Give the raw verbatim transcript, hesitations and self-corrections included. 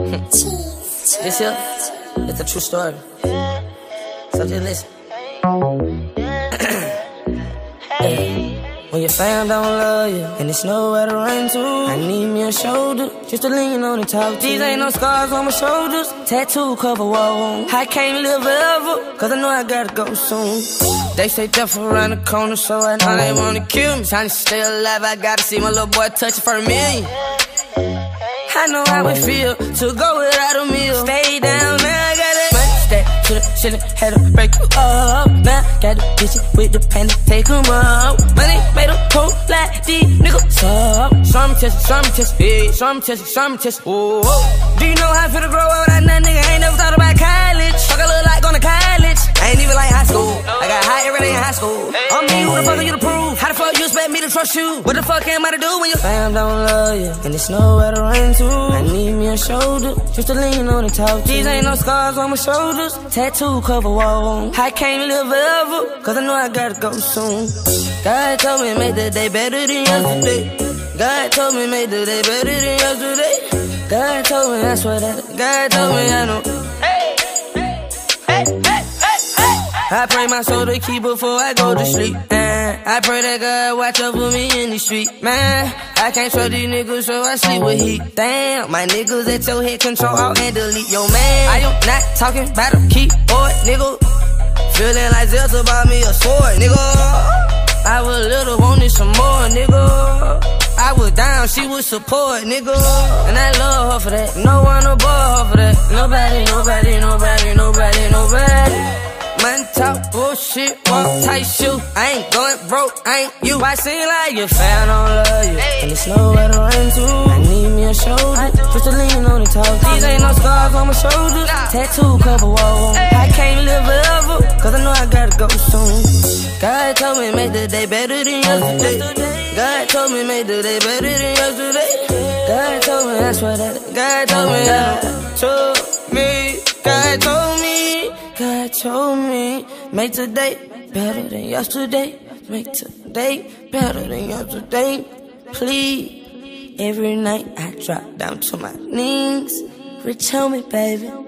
This here, it's a true story. So just listen. Hey. When your fam don't love you and there's nowhere to run to, I need me a shoulder just to lean on and talk to. These ain't no scars on my shoulders, tattoo cover wall wound. I can't live forever, cause I know I gotta go soon. They say death around the corner, so I know they wanna kill me. Trying to stay alive, I gotta see my little boy touch it for a million. I know how it feel to go without a meal. Stay down, now I got it. Money stack to the shit, had to break you up. Now got the bitches with the pen to take them up. Money made a whole lot, these niggas up. Some test, some test, yeah. Some test, some test, oh. Do you know how I feel to grow up? That nigga ain't never thought about college. Fuck, I look like going to college. I ain't even like high school. I got high every day in high school. I'm me, who the fuck are you to prove? How the fuck you expect me to trust you? What the fuck am I to do when your fam don't love you and there's nowhere to run to? I need me a shoulder just to lean on and talk to. These ain't no scars on my shoulders, tattoo cover wall wound. I can't live forever, cause I know I gotta go soon. God told me make the day better than yesterday. God told me make the day better than yesterday. God told me that's what I, God told me I know. Hey, hey, hey, hey, hey, hey. I pray my soul to keep before I go to sleep. Man, I pray that God watch over me in the street. Man, I can't trust these niggas, so I sleep with heat. Damn, my niggas at your head control alt and delete. Yo man, I am not talking about a keyboard, nigga. Feeling like Zelda bought me a sword, nigga. I was little, wanted some more, nigga. I was down, she was support, nigga. And I love her for that. No one above her for that. Nobody, nobody, nobody, nobody, nobody. Man talk bullshit, walk tight shoe. I ain't going broke, I ain't you. I seem like your fan don't love you and there's nowhere to run to. I need me a shoulder just to lean on and talk. These ain't no scars on my shoulders, tattoo cover wall. I can't live forever, cause I know I gotta go soon. God told me make the day better than yesterday. God told me make the day better than yesterday. God told me that's what I, God told me that. Told me, God told me, God told me make today better than yesterday. Make today better than yesterday. Please, every night I drop down to my knees. Reach on me, baby.